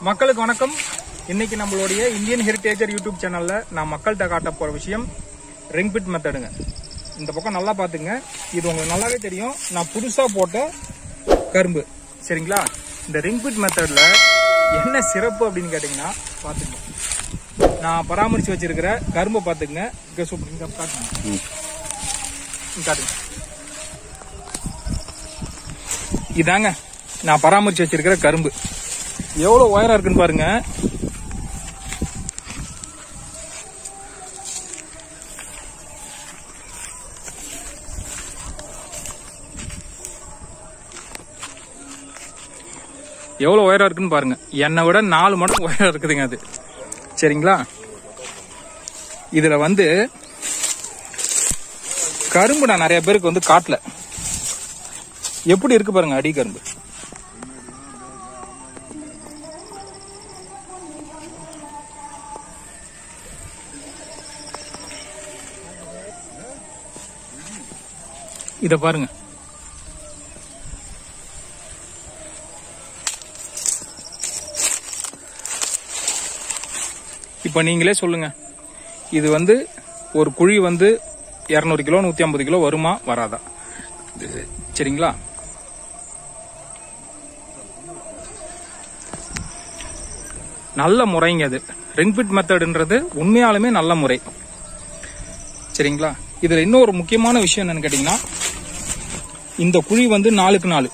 மக்களுக்கு வணக்கம். இன்னைக்கு நம்மளுடைய இந்தியன் ஹெரிடேஜர் யூடியூப் சேனல்ல நான் மக்கள்கிட்ட காட்ட போற விஷயம் ரிங் பிட் மெத்தடுங்க. இந்த பக்கம் நல்லா பாத்துங்க. இது உங்களுக்கு நல்லாவே தெரியும். நான் புதுசா போட்ட கரும்பு சரிங்களா. இந்த ரிங் பிட் மெத்தட்ல என்ன சிறப்பு அப்படின்னு கேட்டீங்கன்னா பாத்துங்க. நான் பராமரிச்சு வச்சிருக்கிற கரும்பை பாத்துங்க. காட்டுங்க. இதாங்க நான் பராமரிச்சு வச்சிருக்கிற கரும்பு. எவ்வளவு உயரம் இருக்குன்னு பாருங்க. எவ்வளவு உயரம் இருக்குன்னு பாருங்க. என்னை விட 4 மடங்கு உயரம் இருக்குதுங்க அது. சரிங்களா. இதுல கரும்பு நான் நிறைய பேருக்கு காட்டல. எப்படி இருக்கு பாருங்க அடி கரும்பு. இத பாருங்க. இப்ப நீங்களே சொல்லுங்க. இது ஒரு குழி 200 கிலோ 150 கிலோ வருமா வராதா? சரிங்களா. நல்ல முறைங்க அது. ரிங் பிட் மெத்தட்ன்றது உண்மையாலுமே நல்ல முறை. சரிங்களா. இதுல இன்னொரு முக்கியமான விஷயம் என்னன்னு கேட்டீங்கன்னா, இந்த குழி 4க்கு 4.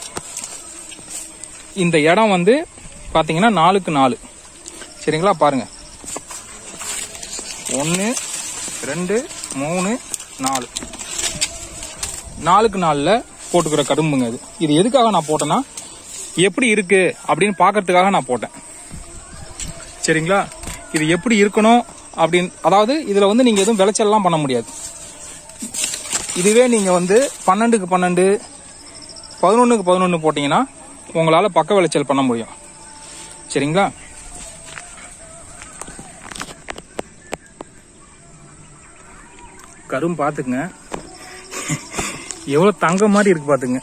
இந்த இடம் பாத்தீங்கன்னா 4க்கு 4. சரிங்களா. பாருங்க 1 2 3 4 4க்கு 4ல போட்டுக்கிற கரும்புங்க அது. இது எதுக்காக நான் போட்டேன்னா, எப்படி இருக்கு அப்படின்னு பாக்கிறதுக்காக நான் போட்டேன். சரிங்களா. இது எப்படி இருக்கணும் அப்படின்னு, அதாவது இதுல நீங்க எதுவும் விளைச்சல் எல்லாம் பண்ண முடியாது. இதுவே நீங்க 12க்கு 12 11க்கு 11 போட்டீங்கன்னா உங்களால பக்க விளைச்சல் பண்ண முடியும். சரிங்களா. கரும்பு பாத்துங்க. எவ்வளவு தங்க மாதிரி இருக்கு பாத்துங்க.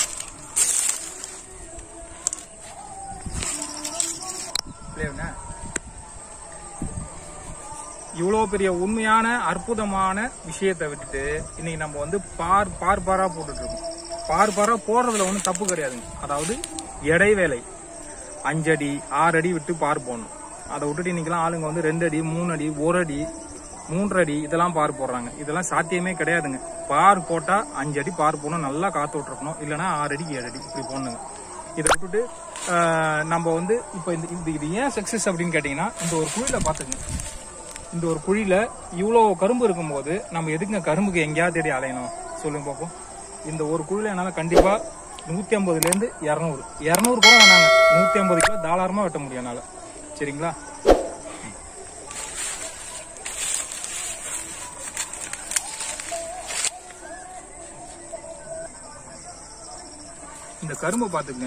இவ்வளவு பெரிய உண்மையான அற்புதமான விஷயத்தை விட்டுட்டு இன்னைக்கு நம்ம பாரா போட்டுட்டு இருக்கோம். பாரா போடுறதுல ஒன்றும் தப்பு கிடையாதுங்க. அதாவது இடைவேளை 5 அடி 6 அடி விட்டு பார் போடணும். அதை விட்டுட்டு இன்னைக்கெல்லாம் ஆளுங்க 2 அடி 3 அடி 1 அடி 3 அடி இதெல்லாம் பார் போடுறாங்க. இதெல்லாம் சாத்தியமே கிடையாதுங்க. பார் போட்டா 5 அடி பார் போடணும். நல்லா காத்து விட்டுருக்கணும். இல்லைன்னா 6 அடி 7 அடி இப்படி போடணுங்க. இதை விட்டுட்டு நம்ம இப்ப இது ஏன் சக்சஸ் அப்படின்னு கேட்டீங்கன்னா, இந்த ஒரு குழியில பாத்துங்க. இந்த ஒரு குழியில இவ்வளவு கரும்பு இருக்கும் போது நம்ம எதுக்குங்க கரும்புக்கு எங்கேயாவது தேடி அலையணும் சொல்லுங்க பாப்போம். இந்த ஒரு குழியில என்னால கண்டிப்பா 150ல இருந்து 200 கூட வேணாங்க, 150 கிலோ தாராளமா வெட்ட முடியும் என்னால. சரிங்களா. இந்த கரும்பு பாத்துங்க.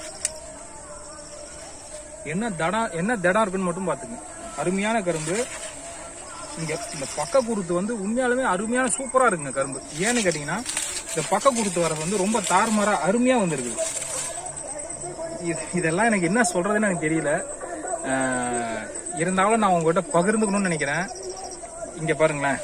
என்ன தடம் இருக்குன்னு மட்டும் பாத்துங்க. அருமையான கரும்பு. இங்க இந்த பக்க குருத்து உண்மையாலுமே அருமையான சூப்பரா இருக்குங்க கரும்பு. ஏன்னு கேட்டீங்கன்னா, இந்த பக்க குருத்து வர ரொம்ப தாறுமாறா அருமையா இருக்குது. இதெல்லாம் எனக்கு என்ன சொல்றதுன்னு எனக்கு தெரியல. இருந்தாலும் நான் உங்ககிட்ட பகிர்ந்துக்கணும்னு நினைக்கிறேன். இங்க பாருங்களேன்.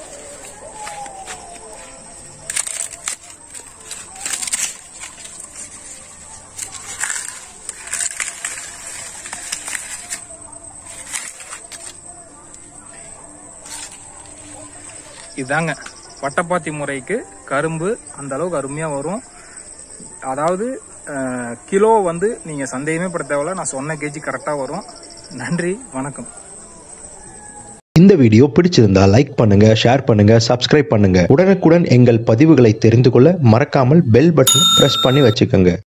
இதாங்க வட்டப்பாத்தி முறைக்கு கரும்பு அந்த அளவுக்கு அருமையா வரும். அதாவது கிலோ நீங்க சந்தேகமே பட தேவையில்ல. நான் சொன்ன கேஜி கரெக்டா வரும். நன்றி, வணக்கம். இந்த வீடியோ பிடிச்சிருந்தா லைக் பண்ணுங்க, ஷேர் பண்ணுங்க, சப்ஸ்கிரைப் பண்ணுங்க. உடனுக்குடன் எங்கள் பதிவுகளை தெரிந்து கொள்ள மறக்காமல் பெல் பட்டனை பிரஸ் பண்ணி வச்சுக்கோங்க.